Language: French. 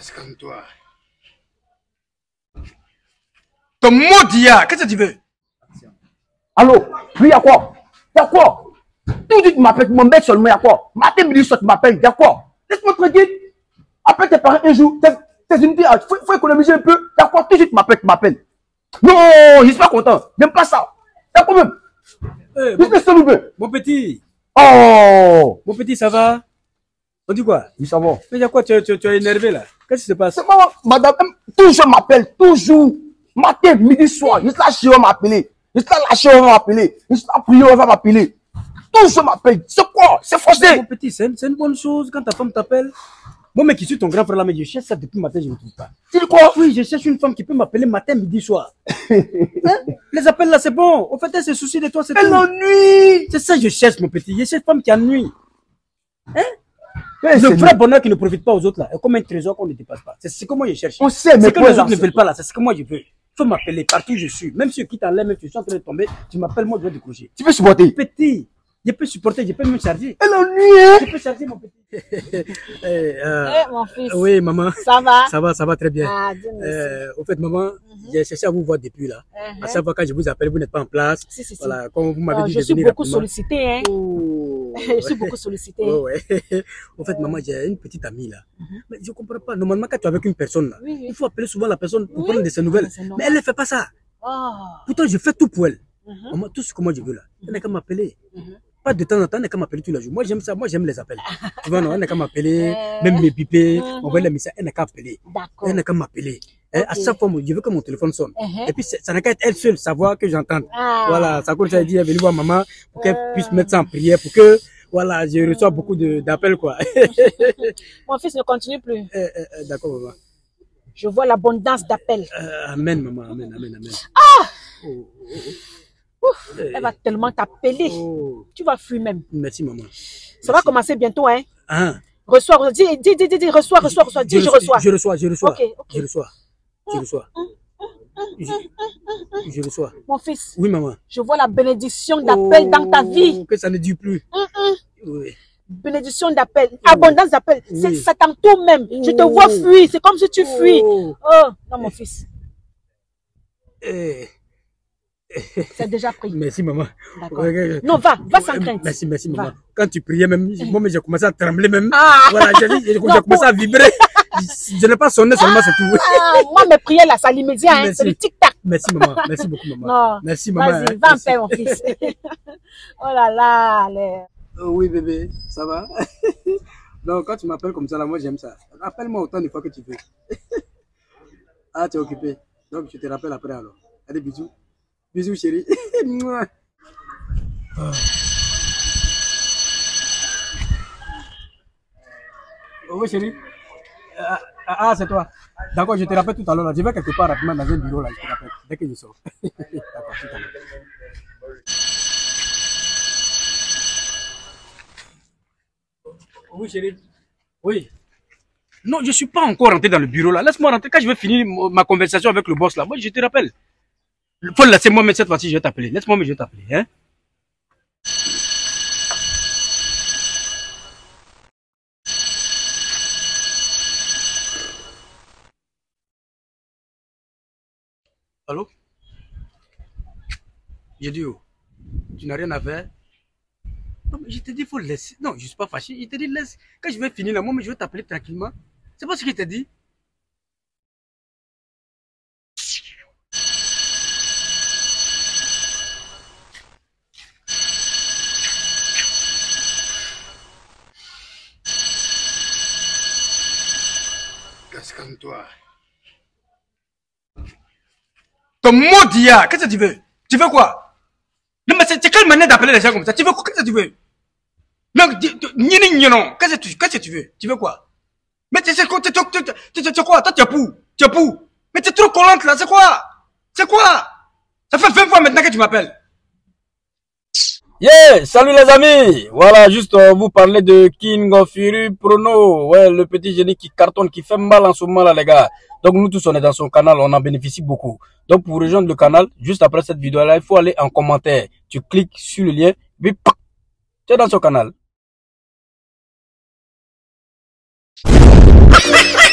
Casse-toi. Ton maudit, qu'est-ce que tu veux? Allô? Oui, y'a quoi? Y'a quoi? Tout de suite, tu m'appelles, tu m'embêtes seulement, y'a quoi? Matin, midi, soir, tu m'appelles, y'a quoi? Laisse-moi tranquille. Appelle tes parents un jour, tes unités, faut économiser un peu. Y'a quoi? Tout de suite, tu m'appelles. Non, je suis pas content. J'aime pas ça. Y'a quoi même? Mon petit. Oh! Mon petit, ça va? On dit quoi? Oui, ça va. Mais y'a quoi? Tu es énervé là? Qu'est-ce qui se passe? C'est moi, madame, toujours m'appelle, toujours. Matin, midi, soir. Juste là, chez on m'appeler. Juste là, chez on m'appeler. Juste là, prier, on va m'appeler. Toujours m'appelle. C'est quoi? C'est forcé. Mon petit, c'est une bonne chose quand ta femme t'appelle. Moi, mais qui suis ton grand frère là, mais je cherche ça depuis matin, je ne trouve pas. Tu dis quoi? Oui, je cherche une femme qui peut m'appeler matin, midi, soir. Hein? Les appels là, c'est bon. En fait, elle se soucie de toi, c'est tout. Elle ennuie. C'est ça que je cherche, mon petit. Je cherche une femme qui ennuie. Hein? Ouais, Le vrai bonheur qui ne profite pas aux autres là, est comme un trésor qu'on ne dépasse pas. C'est ce que moi je cherche. On sait, mais ce que les autres ne veulent pas là, c'est ce que moi je veux. Il faut m'appeler partout où je suis. Même si je quitte en l'air, même si je suis en train de tomber, tu m'appelles, moi je vais décrocher. Tu peux supporter? Petit, je peux supporter, je peux même charger. Elle ennuie, hein? Je peux charger mon petit. Mon fils. Oui, maman. Ça va? Ça va très bien. Ah, Dieu merci. Au fait, maman, j'ai cherché à vous voir depuis là. À chaque fois quand je vous appelle, vous n'êtes pas en place. Si. Voilà, comme vous m'avez dit Je de suis venir beaucoup rapidement. sollicité, hein. Oh. Je suis beaucoup sollicité. Ouais. Au fait, maman, j'ai une petite amie là. Mais je comprends pas. Normalement, quand tu es avec une personne là, Oui. il faut appeler souvent la personne pour prendre de ses nouvelles. C'est normal. Mais elle ne fait pas ça. Oh. Pourtant, je fais tout pour elle. Maman, tout ce que moi je veux là, elle n'a qu'à m'appeler. Pas de temps en temps, elle n'a qu'à m'appeler tous les jours. Moi, j'aime ça. Moi, j'aime les appels. Tu vois, non, elle n'a qu'à m'appeler, même me piper, envoyer les messages, elle n'a qu'à appeler. D'accord. Elle n'a qu'à m'appeler. Ok. À chaque fois, je veux que mon téléphone sonne. Et puis, ça n'a qu'à être elle seule, savoir que j'entende. Ah. Voilà, ça comme ça, elle dit, elle est venue voir maman pour qu'elle puisse mettre ça en prière, pour que, voilà, je reçois beaucoup d'appels, quoi. Mon fils ne continue plus. D'accord, maman. Je vois l'abondance d'appels. Amen, maman, amen. Ah! Oh. Elle va tellement t'appeler. Oh. Tu vas fuir même. Merci, maman. Ça va commencer bientôt, hein. Ah. Reçois, dis, reçois. Dis, je reçois. Je reçois. Ok. Je reçois. Je reçois. Mon fils, Oui, maman. je vois la bénédiction d'appels dans ta vie. Que ça ne dure plus. Oui. Bénédiction d'appels, abondance d'appels. Oui. Ça t'entoure même. Je te vois fuir. C'est comme si tu fuis. Oh. Oh, non, mon fils. Eh. C'est déjà pris. Merci, maman. D'accord. Ouais. Non, va sans crainte. Merci, maman. Va. Quand tu priais même, moi, j'ai commencé à trembler même. Ah. Voilà, j'ai commencé à vibrer. Je n'ai pas sonné seulement, c'est tout. Ah, moi, mes prières là, ça l'immédiat, hein. Merci. C'est le tic-tac. Merci, maman. Merci beaucoup, maman. Non. Merci, maman. Vas-y, va en paix, mon fils. Oh là là. Oui, bébé, ça va? Donc, quand tu m'appelles comme ça, là, moi, j'aime ça. Appelle-moi autant de fois que tu veux. Ah, tu es occupé. Donc, je te rappelle après alors. Allez, bisous. Bisous, chérie. Oui, chérie. C'est toi. D'accord, je te rappelle tout à l'heure. Je vais quelque part rapidement dans un bureau là. Je te rappelle. Dès que je sors. D'accord, tout à l'heure. Oui, chérie. Oui. Non, je ne suis pas encore rentré dans le bureau là. Laisse-moi rentrer. Quand je vais finir ma conversation avec le boss là, moi je te rappelle. Faut laisser moi, mais cette fois-ci je vais t'appeler. Laisse-moi, mais je vais t'appeler. Hein? Allô? J'ai dit, oh, tu n'as rien à faire? Non, mais je te dis, il faut laisser. Non, je ne suis pas fâché. Il te dit, laisse. Quand je vais finir là, moi, mais je vais t'appeler tranquillement. C'est pas ce qu'il t'a dit. Casse-toi. Ton maudit, qu'est-ce que tu veux? Tu veux quoi? Non, mais c'est quelle manière d'appeler les gens comme ça? Tu veux quoi? Qu'est-ce que tu veux? Non, qu'est-ce que tu veux? Tu veux quoi? Mais c'est quoi? Toi, tu es pour. Mais tu es trop collante là, c'est quoi? Ça fait 20 fois maintenant que tu m'appelles. Yeah, salut les amis. Voilà, juste vous parler de King of Fury Prono. Ouais, le petit génie qui cartonne, qui fait mal en ce moment là, les gars. Donc nous tous on est dans son canal, on en bénéficie beaucoup. Donc pour rejoindre le canal, juste après cette vidéo là, il faut aller en commentaire. Tu cliques sur le lien, puis tu es dans son canal.